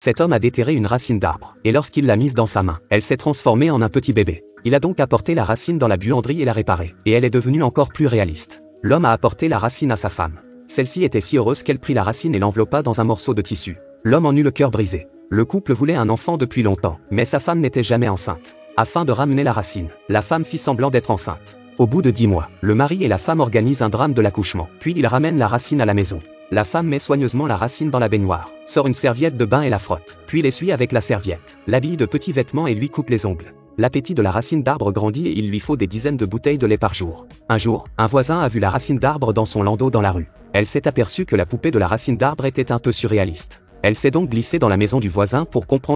Cet homme a déterré une racine d'arbre, et lorsqu'il l'a mise dans sa main, elle s'est transformée en un petit bébé. Il a donc apporté la racine dans la buanderie et l'a réparée, et elle est devenue encore plus réaliste. L'homme a apporté la racine à sa femme. Celle-ci était si heureuse qu'elle prit la racine et l'enveloppa dans un morceau de tissu. L'homme en eut le cœur brisé. Le couple voulait un enfant depuis longtemps, mais sa femme n'était jamais enceinte. Afin de ramener la racine, la femme fit semblant d'être enceinte. Au bout de 10 mois, le mari et la femme organisent un drame de l'accouchement, puis ils ramènent la racine à la maison. La femme met soigneusement la racine dans la baignoire, sort une serviette de bain et la frotte, puis l'essuie avec la serviette, l'habille de petits vêtements et lui coupe les ongles. L'appétit de la racine d'arbre grandit et il lui faut des dizaines de bouteilles de lait par jour. Un jour, un voisin a vu la racine d'arbre dans son landau dans la rue. Elle s'est aperçue que la poupée de la racine d'arbre était un peu surréaliste. Elle s'est donc glissée dans la maison du voisin pour comprendre